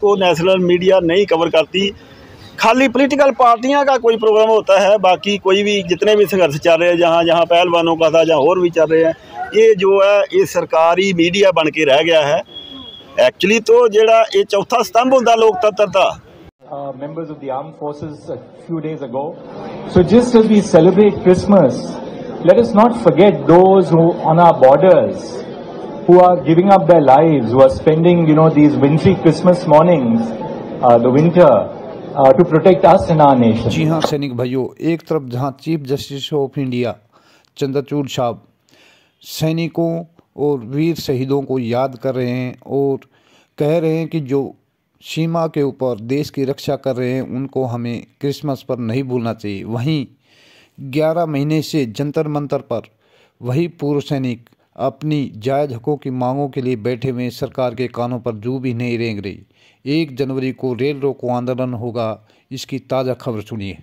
उसको national media नहीं cover करती। खाली पॉलिटिकल पार्टियां का कोई प्रोग्राम होता है, बाकी कोई भी जितने भी संघर्ष चल रहे हैं, जहाँ जहाँ पहलवानों का था, जहाँ और भी चल रहे हैं, ये जो है ये सरकारी मीडिया बन के रह गया है। एक्चुअली तो जेड़ा ये चौथा स्तंभ होता लोकतंत्र का। Members of the armed forces a few days ago. So just as we celebrate Christmas, let us not forget those who on our borders who are giving up their lives, who are spending, these wintry Christmas mornings, the winter, to protect us and our nation. जी हाँ सैनिक भाइयों, एक तरफ जहाँ chief justice of India Chandrachud साहब सैनिकों और वीर शहीदों को याद कर रहे हैं और कह रहे हैं कि जो सीमा के ऊपर देश की रक्षा कर रहे हैं उनको हमें क्रिसमस पर नहीं भूलना चाहिए, वहीं 11 महीने से जंतर मंतर पर वही पूर्व सैनिक अपनी जायज़ हकों की मांगों के लिए बैठे हुए सरकार के कानों पर जू भी नहीं रेंग रही। 1 जनवरी को रेल रोको आंदोलन होगा, इसकी ताज़ा खबर सुनिए।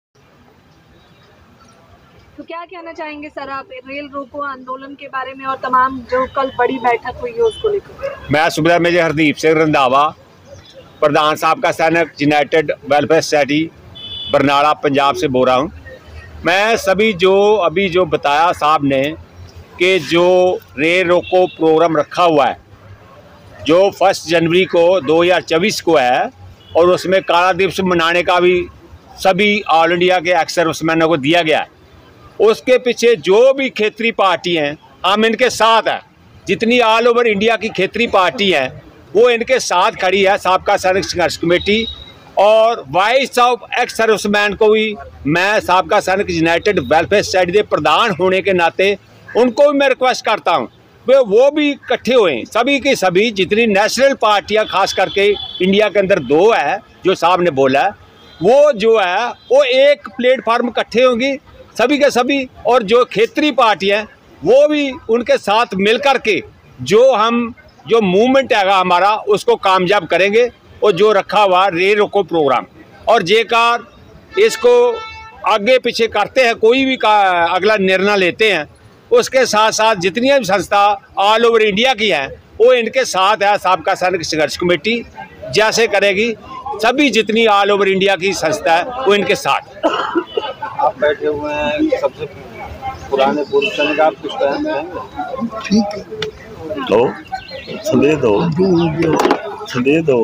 तो क्या कहना चाहेंगे सर आप रेल रोको आंदोलन के बारे में और तमाम जो कल बड़ी बैठक हुई है उसको लेकर? मैं सुबह मेजर हरदीप सिंह रंधावा, प्रधान साहब का सैनिक united welfare society Barnala Punjab से बोल रहा हूँ। मैं सभी जो अभी जो बताया साहब ने कि जो रेल रोको प्रोग्राम रखा हुआ है जो 1 जनवरी को 2024 को है और उसमें काला दिवस मनाने का भी सभी ऑल इंडिया के एक्स सर्विसमैनों को दिया गया है, उसके पीछे जो भी क्षेत्रीय पार्टी हैं हम इनके साथ हैं। जितनी ऑल ओवर इंडिया की क्षेत्रीय पार्टी है वो इनके साथ खड़ी है। साबका सैनिक संघर्ष कमेटी और वाइस ऑफ एक्स सर्विसमैन को भी मैं साबका सैनिक यूनाइटेड वेलफेयर सोसाइटी के प्रधान होने के नाते उनको भी मैं रिक्वेस्ट करता हूँ वो भी इकट्ठे हुए। सभी की सभी जितनी नेशनल पार्टियाँ खास करके इंडिया के अंदर 2 है जो साहब ने बोला है, वो जो है वो एक प्लेटफार्म इकट्ठे होंगी सभी के सभी, और जो क्षेत्रीय पार्टियाँ वो भी उनके साथ मिल कर के जो मूवमेंट है हमारा उसको कामयाब करेंगे। और जो रखा हुआ रेल रोको प्रोग्राम और जेकार इसको आगे पीछे करते हैं, कोई भी अगला निर्णय लेते हैं, उसके साथ साथ जितनी भी संस्था ऑल ओवर इंडिया की हैं वो इनके साथ है। साबका सैनिक संघर्ष कमेटी जैसे करेगी, सभी जितनी ऑल ओवर इंडिया की संस्था है वो इनके साथ। आप बैठे हुए हैं सबसे पुराने पूर्व सैनिक, आप कुछ कहना चाहेंगे? ठीक है, लो संदेश दो।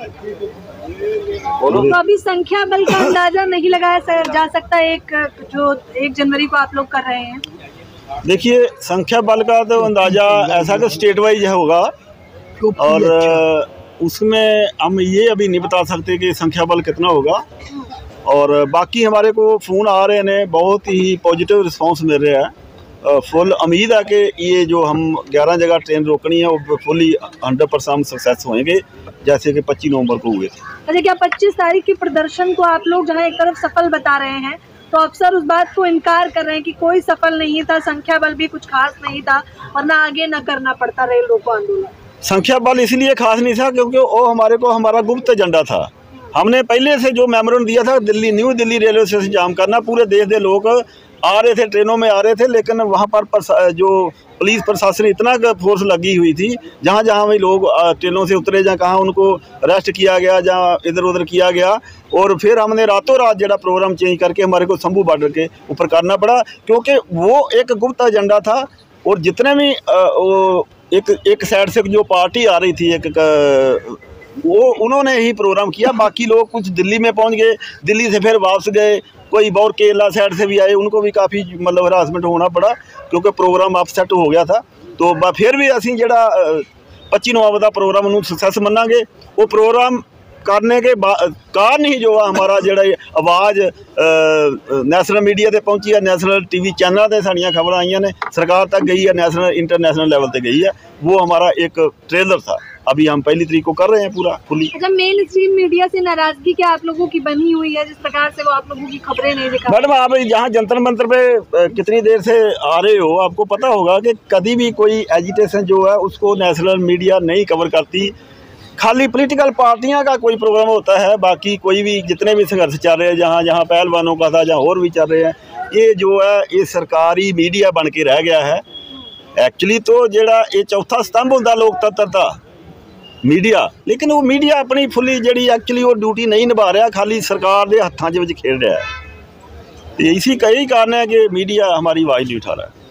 तो अभी संख्या बल का अंदाजा नहीं लगाया जा सकता जो 1 जनवरी को आप लोग कर रहे हैं? देखिए संख्या बल का तो अंदाजा ऐसा कि स्टेट वाइज होगा और उसमें हम ये अभी नहीं बता सकते कि संख्या बल कितना होगा। और बाकी हमारे को फ़ोन आ रहे हैं, बहुत ही पॉजिटिव रिस्पांस मिल रहा है। फुल उम्मीद है कि ये जो हम 11 जगह ट्रेन रोकनी है वो फुली 100% सक्सेस होंगे जैसे कि 25 नवंबर को हुए थे। अच्छा, क्या 25 तारीख के प्रदर्शन को आप लोग जहां एक तरफ सफल बता रहे हैं तो अफसर उस बात को इनकार कर रहे हैं कि कोई सफल नहीं था, संख्या बल भी कुछ खास नहीं था वरना आगे न करना पड़ता रेल रोको आंदोलन? संख्या बल इसलिए खास नहीं था क्योंकि वो हमारा गुप्त एजेंडा था। हमने पहले से जो मेमोरेंडम दिया था new Delhi railway station jam करना, पूरे देश के लोग आ रहे थे, ट्रेनों में आ रहे थे, लेकिन वहाँ पर जो पुलिस प्रशासन इतना फोर्स लगी हुई थी, जहाँ जहाँ भी लोग ट्रेनों से उतरे जहाँ कहाँ उनको अरेस्ट किया गया, जहाँ इधर उधर किया गया। और फिर हमने रातों रात जरा प्रोग्राम चेंज करके हमारे को शंभू बॉर्डर के ऊपर करना पड़ा क्योंकि वो एक गुप्त एजेंडा था। और जितने भी एक साइड से जो पार्टी आ रही थी वो उन्होंने ही प्रोग्राम किया, बाकी लोग कुछ दिल्ली में पहुंच गए, दिल्ली से फिर वापस गए, कोई और केरला साइड से भी आए, उनको भी काफ़ी मतलब हरासमेंट होना पड़ा क्योंकि प्रोग्राम अपसेट हो गया था। तो फिर भी असी जड़ा 25 नवंबर का प्रोग्राम उन्होंने सक्सैस मनांगे। वो प्रोग्राम करने के कारण ही जो हमारा जड़ा आवाज़ नेशनल मीडिया ते पहुंची है, नेशनल टीवी चैनल से साड़ियाँ खबर आई ने, सरकार तक गई है, नेशनल इंटरनेशनल लेवल पे गई है। वो हमारा एक ट्रेलर था, अभी हम 1 तारीख को कर रहे हैं पूरा फुली। अच्छा, मेन स्ट्रीम मीडिया से नाराजगी क्या आप लोगों की बनी हुई है जिस प्रकार से वो आप लोगों की खबरें नहीं दिखा? मैडम आप जहाँ जंतर मंतर पे कितनी देर से आ रहे हो, आपको पता होगा कि कभी भी कोई एजिटेशन जो है उसको नेशनल मीडिया नहीं कवर करती। खाली पॉलिटिकल पार्टियां का कोई प्रोग्राम होता है, बाकी कोई भी जितने भी संघर्ष चल रहे हैं, जहाँ जहाँ पहलवानों का था, जहाँ और भी चल रहे हैं, ये जो है ये सरकारी मीडिया बन के रह गया है। एक्चुअली तो जेड़ा ये चौथा स्तंभ होता लोकतंत्र का, मीडिया, लेकिन वो मीडिया अपनी फुली जी एक्चुअली वो ड्यूटी नहीं निभा रहा, खाली सरकार के हत्थों खेल रहा है। तो इसी कई कारण है कि मीडिया हमारी आवाज़ नहीं उठा रहा है।